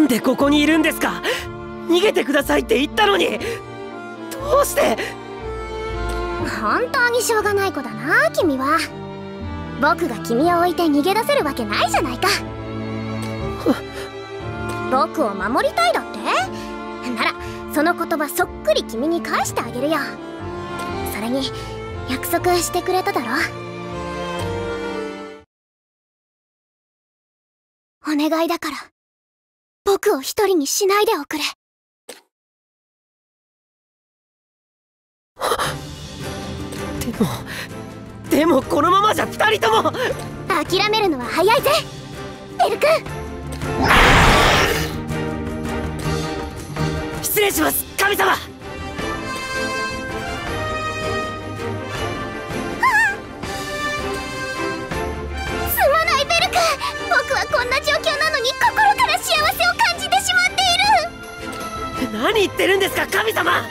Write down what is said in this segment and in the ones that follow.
でここにいるんですか？逃げてくださいって言ったのに、どうして？ 本当にしょうがない子だな君は。僕が君を置いて逃げ出せるわけないじゃないか。僕を守りたいだって？ならその言葉そっくり君に返してあげるよ。それに約束してくれただろ。お願いだから僕を一人にしないでおくれ。 でもこのままじゃ二人とも。 諦めるのは早いぜベル君。 失礼します神様。 すまないベル君、僕はこんな状況なのに心から幸せを感じてしまっている。 何言ってるんですか神様。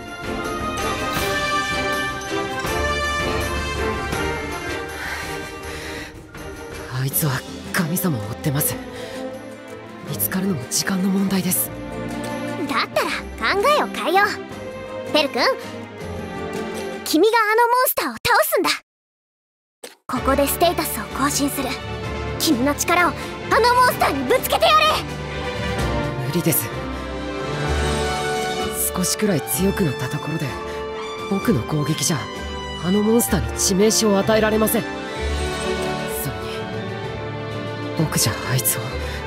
あいつは神様を追ってます。見つかるのも時間の問題です。 だったら考えを変えよう。ベル君、君があのモンスターを倒すんだ。ここでステータスを更新する。君の力をあのモンスターにぶつけてやれ。 無理です。少しくらい強くなったところで僕の攻撃じゃあのモンスターに致命傷を与えられません。それに僕じゃあいつを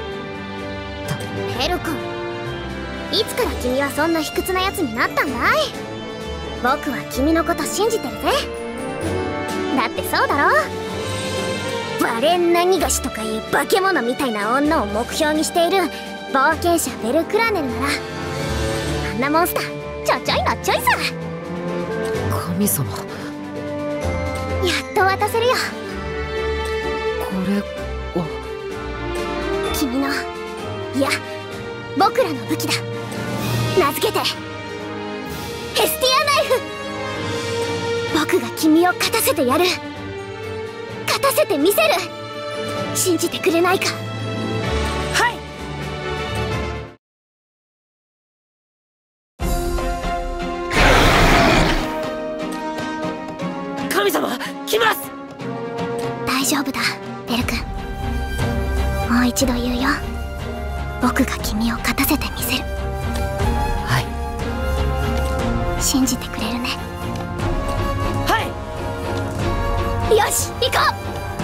ベル君、いつから君はそんな卑屈なやつになったんだい？僕は君のこと信じてるぜ。だってそうだろ？バレンナニガシとかいう化け物みたいな女を目標にしている冒険者ベルクラネルなら、あんなモンスターちょちょいのちょいさ。 神様、 やっと渡せるよ。 これは君の、いや僕らの武器だ。名付けてヘスティアナイフ。僕が君を勝たせてやる。勝たせてみせる。信じてくれないか？ はい。神様来ます。 大丈夫だベル君、もう一度言うよ。僕が君を勝たせてみせる。 はい。 信じてくれるね？ はい。 よし行こう。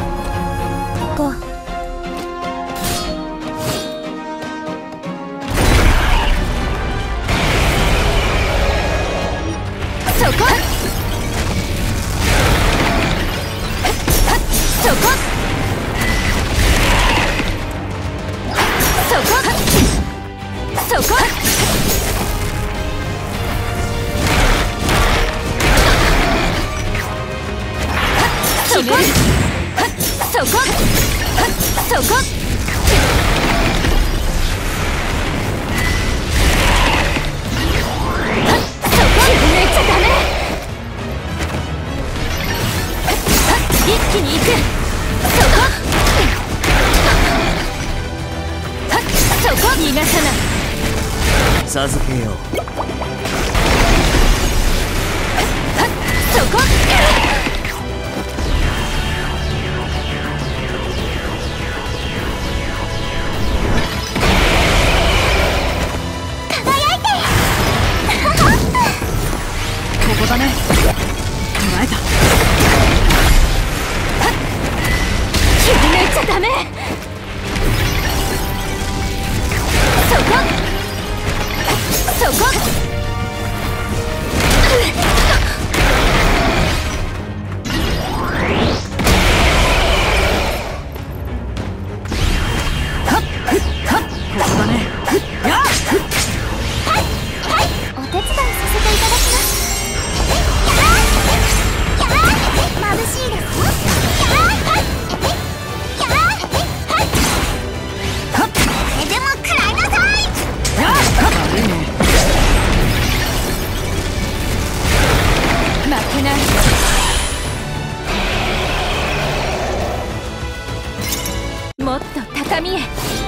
そこそこそこそこ。そこそこそこ。一気に行く。そこそこ。逃がさない。 授けよう。 そこ。輝いて。 ここだね。捉えた。 気に入っちゃダメ。そこそこ。お手伝いさせていただきます。眩しいですよ。でも食らいなさい。負けない。もっと高みへ。